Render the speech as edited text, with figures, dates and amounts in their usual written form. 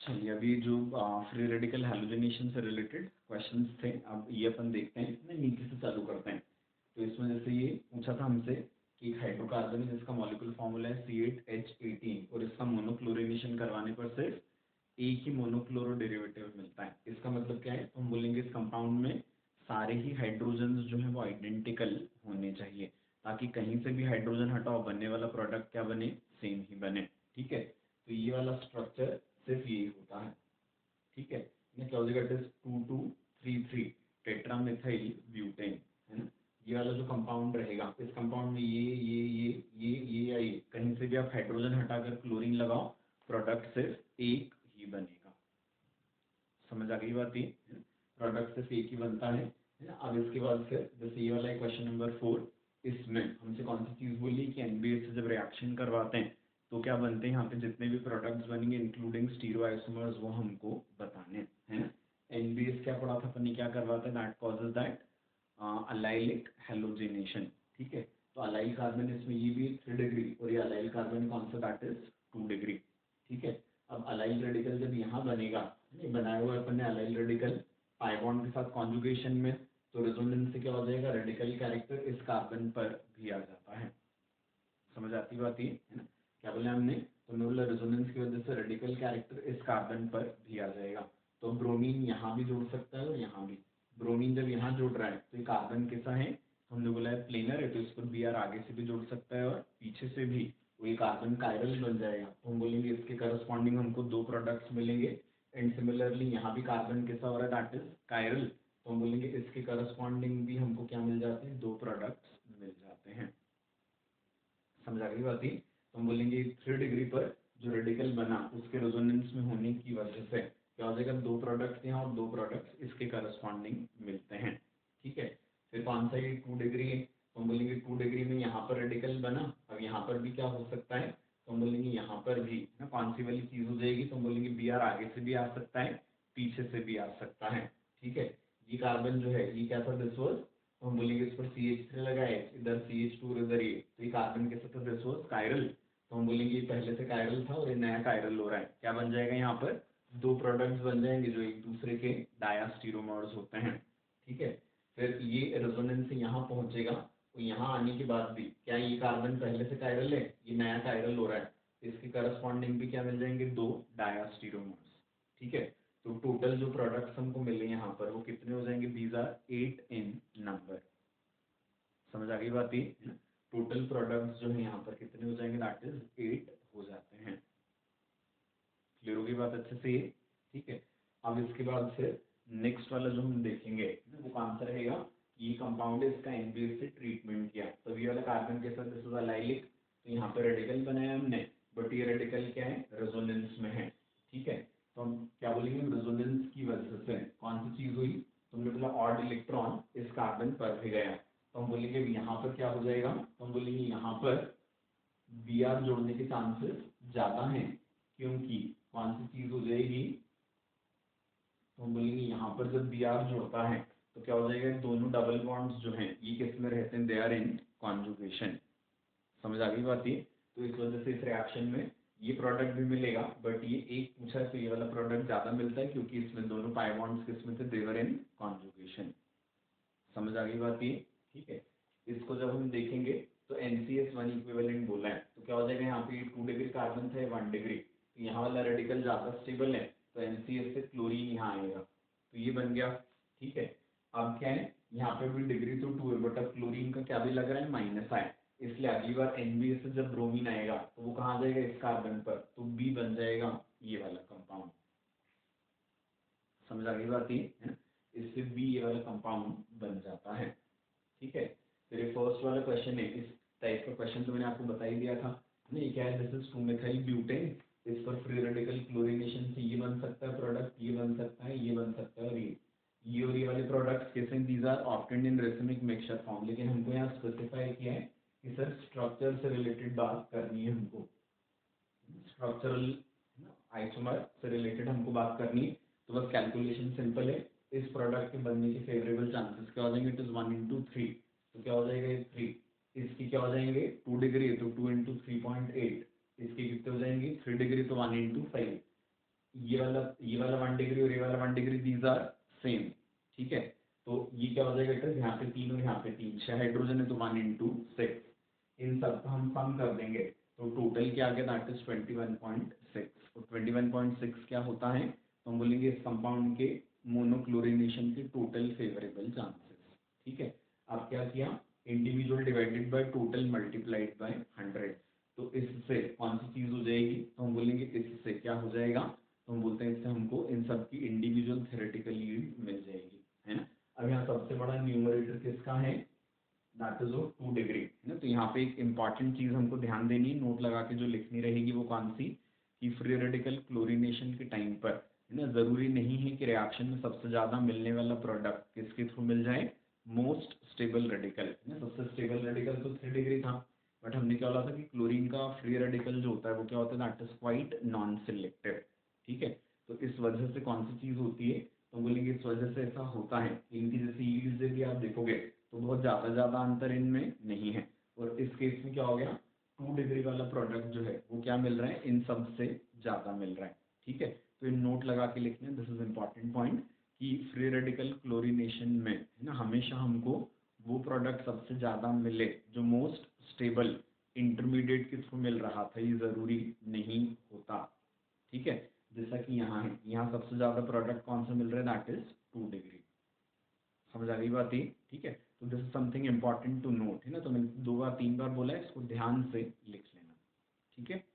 चलिए अभी जो फ्री रेडिकल हैलोजेनेशन से रिलेटेड क्वेश्चंस थे, अब ये अपन देखते हैं। मैं नीचे से चालू करते हैं। तो इसमें जैसे ये पूछा था हमसे कि एक हाइड्रोकार्बन है जिसका मॉलिक्यूलर फॉर्मूला है C8H18 और इसका मोनोक्लोरिनेशन करवाने पर सिर्फ एक ही मोनोक्लोरो डेरिवेटिव मिलता है। इसका मतलब क्या है? तो हम बोलेंगे इस कंपाउंड में सारे ही हाइड्रोजन जो है वो आइडेंटिकल होने चाहिए, ताकि कहीं से भी हाइड्रोजन हटाओ बनने वाला प्रोडक्ट क्या बने? सेम ही बने। ठीक है, तो ये वाला स्ट्रक्चर सिर्फ यही होता है। ठीक है, ये क्या हो जाएगा? इट इज 2233 टेट्रामेथाइल ब्यूटेन, है ना। ये वाला जो कंपाउंड रहेगा, इस कंपाउंड में ये या ये कहीं से भी आप हाइड्रोजन हटाकर क्लोरीन लगाओ, प्रोडक्ट सिर्फ एक ही बनेगा। समझ आ गई बात? ये प्रोडक्ट सिर्फ एक ही बनता है ना। अब इसके बाद फिर जैसे ये वाला क्वेश्चन नंबर 4, इसमें हमसे कौन सी चीज बोली कि एनबीएस से जब रिएक्शन करवाते हैं तो क्या बनते हैं? यहाँ पे जितने भी प्रोडक्ट्स बनेंगे इंक्लूडिंग स्टीरियोआइसोमर्स वो हमको बताने हैं ना। एनबीएस क्या पढ़ा था अपन ने, क्या करवाता है? That causes that allylic halogenation. ठीक है, तो अलाइल कार्बन इसमें ये भी 3 डिग्री और ये अलाइल कार्बन कौन सा? That is 2 degree. ठीक है, अब अलाइल रेडिकल जब यहाँ बनेगा, ये बनाया हुआ है अपन ने अलाइल रेडिकल पाई बॉन्ड के साथ कॉन्जुगेशन में, तो रेजोनेंस से क्या हो जाएगा? रेडिकल कैरेक्टर इस कार्बन पर भी आ जाता है। समझ आती बात ये, है ना। क्या बोले हमने? तो न्यूक्लियर रेजोनेंस की वजह से रेडिकल कैरेक्टर इस कार्बन पर भी आ जाएगा। तो ब्रोमीन यहाँ भी जुड़ सकता है और यहाँ भी। ब्रोमीन जब यहाँ जुड़ रहा है तो ये कार्बन कैसा है? हमने बोला है प्लेनर है, तो इसको बी आर आगे से भी जुड़ सकता है और पीछे से भी, वो ये कार्बन कायरल बन जाएगा। तो हम बोलेंगे इसके करस्पॉन्डिंग हमको 2 प्रोडक्ट्स मिलेंगे। एंड सिमिलरली यहाँ भी कार्बन कैसा हो रहा है? That is chiral. तो हम बोलेंगे इसके करस्पॉन्डिंग भी हमको क्या मिल जाते हैं? 2 प्रोडक्ट्स मिल जाते हैं। समझ आ गई बात? तो हम बोलेंगे 3 डिग्री पर जो रेडिकल बना उसके रेजोनेंस में होने की वजह से क्या हो जाएगा? 2 प्रोडक्ट्स यहाँ और 2 प्रोडक्ट्स इसके करस्पॉन्डिंग मिलते हैं। ठीक है, फिर कौन सा? ये 2 डिग्री है, तो हम बोलेंगे 2 डिग्री में यहाँ पर रेडिकल बना। अब यहाँ पर भी क्या हो सकता है? तो हम बोलेंगे यहाँ पर भी ना कौन सी वाली चीज हो जाएगी? तो हम बोलेंगे बी आर आगे से भी आ सकता है, पीछे से भी आ सकता है। ठीक है, ये कार्बन जो है ये क्या था? दिस वाज, तो हम बोलेंगे इस पर CH3 लगाए, इधर CH2 इधर ये, तो ये कार्बन कैसा था? This was chiral. तो हम बोलेंगे ये पहले से कायरल था और ये नया कायरल हो रहा है। क्या बन जाएगा? यहाँ पर 2 प्रोडक्ट्स बन जाएंगे जो एक दूसरे के डायास्टीरोमर्स होते हैं। ठीक है, फिर ये रेजोनेंस से यहाँ पहुंचेगा, तो यहाँ आने के बाद भी क्या ये कार्बन पहले से कायरल है, ये नया कायरल हो रहा है, इसके करस्पॉन्डिंग भी क्या मिल जाएंगे? 2 डायास्टीरोमर्स। ठीक है, तो टोटल जो प्रोडक्ट्स हमको मिले यहाँ पर वो कितने हो जाएंगे? These are 8 in number. समझ आ गई बात? ये टोटल प्रोडक्ट्स जो है यहाँ पर कितने हो जाएंगे? दैट इज 8 हो जाते हैं। क्लियर होगी बात अच्छे से ये? ठीक है, अब इसके बाद फिर नेक्स्ट वाला जो हम देखेंगे वो कौन सा रहेगा? ये कंपाउंड है, इसका एनबीएस से ट्रीटमेंट किया, तो ये वाला कार्बन के साथ दिस वाज अलाइलिक, तो यहाँ पे रेडिकल बनाया हमने, बट ये रेडिकल क्या है? रेजोनेंस में है। ठीक है, तो हम क्या बोलेंगे? रेजोनेंस की वजह से कौन सी चीज हुई? तुमने बोला ऑड इलेक्ट्रॉन इस कार्बन पर भी गया, तो हम बोलेंगे यहाँ पर क्या हो जाएगा? तो हम बोलेंगे यहाँ पर बी आर जोड़ने के चांसेस ज्यादा हैं, क्योंकि कौन सी चीज हो जाएगी? तो हम बोलेंगे यहाँ पर जब बी आर जुड़ता है तो क्या हो जाएगा? दोनों डबल बॉन्ड्स जो हैं ये किस में रहते हैं? They are in conjugation. समझ आ गई बात? ये तो इस वजह से इस रिएक्शन में ये प्रोडक्ट भी मिलेगा, बट ये एक पूछा है तो ये वाला प्रोडक्ट ज्यादा मिलता है, क्योंकि इसमें दोनों पाई बॉन्ड्स किसमें थे? They were in conjugation. समझ आ गई बात? ये ठीक है, इसको जब हम देखेंगे तो NCS1 इक्विवेलेंट बोला है, तो क्या हो जाएगा? यहाँ पे 2 डिग्री कार्बन था, 1 डिग्री, तो यहाँ वाला रेडिकल ज्यादा स्टेबल है, तो NCS से क्लोरीन यहाँ आएगा, तो ये बन गया। ठीक है, अब क्या है? यहाँ पे भी डिग्री तो 2 है, बट अब क्लोरीन का क्या भी लग रहा है? माइनस है, इसलिए अगली बार NBS से जब ब्रोमीन आएगा तो वो कहाँ जाएगा? इस कार्बन पर, तो बी बन जाएगा ये वाला कंपाउंड। समझ आ गई बात? ये है ना, इससे बी ये वाला कंपाउंड बन जाता है। ठीक है, फिर ये फर्स्ट वाला क्वेश्चन है, इस टाइप का क्वेश्चन तो मैंने आपको बता ही दिया था। नहीं क्या है? दिस इज 2 मिथाइल ब्यूटेन, इस पर फ्री रेडिकल क्लोरीनेशन से ये बन सकता है प्रोडक्ट, ये बन सकता है, ये बन सकता है, और ये वाले प्रोडक्ट्स कैसे? These are obtained in racemic mixture form, लेकिन हमको यहाँ स्पेसिफाई किया है कि सर स्ट्रक्चर से रिलेटेड बात करनी है हमको, स्ट्रक्चरल आइसोमर से रिलेटेड हमको बात करनी है। तो बस कैलकुलेशन सिंपल है, इस प्रोडक्ट के बनने के फेवरेबल चांसेस क्या हो जाएंगे? इट इज 1 into 3, तो क्या हो जाएगा? ये 3, इसकी क्या हो जाएंगे? 2 डिग्री है तो 2 into 3.8, इसके कितने हो जाएंगे? 3 डिग्री तो 1 into 5, ये वाला 1 डिग्री और ये वाला 1 डिग्री, दीज आर सेम, ठीक है। तो ये क्या हो जाएगा बेटा, यहाँ पे 3 और यहाँ पे 3, 6 हाइड्रोजन है तो 1 × 6, इन सब का हम सम कर देंगे तो टोटल क्या आ गया, दैट इज 21.6। और 21.6 क्या होता है, तो हम बोलेंगे इस कंपाउंड के मोनोक्लोरिनेशन के टोटल फेवरेबल चांसेस, ठीक है। अब क्या किया, individual divided by total multiplied by 100, तो इससे कौन सी चीज हो जाएगी, तो हम बोलेंगे इससे क्या हो जाएगा, तो हम बोलते हैं इससे हमको इन सब की इंडिविजुअल थ्योरेटिकल यील्ड मिल जाएगी, है ना। अब यहाँ सबसे बड़ा न्यूमरेटर किसका है, दैट इज ऑफ 2 डिग्री, है ना। तो यहाँ पे एक इंपॉर्टेंट चीज हमको ध्यान देनी है, नोट लगा के जो लिखनी रहेगी वो कौन सी, कि फ्री रेडिकल क्लोरीनेशन के टाइम पर, है ना, जरूरी नहीं है कि रिएक्शन में सबसे ज्यादा मिलने वाला प्रोडक्ट किसके थ्रू मिल जाए, मोस्ट स्टेबल रेडिकल, है ना। सबसे स्टेबल रेडिकल तो 3 डिग्री था, बट हमने क्या बोला था कि क्लोरीन का फ्री रेडिकल जो होता है वो क्या होता है, that is quite non selective, ठीक है। तो इस वजह से कौन सी चीज होती है, तो बोलेंगे इस वजह से ऐसा होता है, इनकी जैसे यील्ड से भी आप देखोगे तो बहुत ज्यादा अंतर इनमें नहीं है। और इस केस में क्या हो गया, 2 डिग्री वाला प्रोडक्ट जो है वो क्या मिल रहा है, इन सब से ज्यादा मिल रहा है, ठीक है। तो इन नोट लगा के लिखना है, दिस इज इम्पॉर्टेंट पॉइंट, कि फ्री रेडिकल क्लोरीनेशन में, है ना, हमेशा हमको वो प्रोडक्ट सबसे ज्यादा मिले जो मोस्ट स्टेबल इंटरमीडिएट के थ्रू मिल रहा था, ये जरूरी नहीं होता, ठीक है। जैसा कि यहाँ है, यहाँ सबसे ज्यादा प्रोडक्ट कौन सा मिल रहा है, दैट इज 2 डिग्री, समझ आ गई बात ये, ठीक है। तो this is something important to note, है ना। तो मैंने 2 बार 3 बार बोला है, इसको ध्यान से लिख लेना, ठीक है।